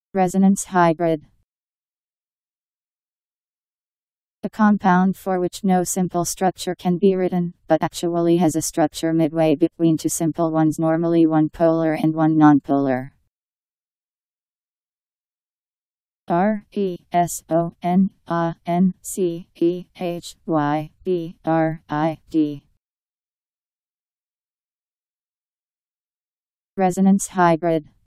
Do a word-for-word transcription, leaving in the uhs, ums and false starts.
Resonance hybrid. A compound for which no simple structure can be written, but actually has a structure midway between two simple ones, normally one polar and one nonpolar. R E S O N A N C E H Y B R I D. Resonance hybrid.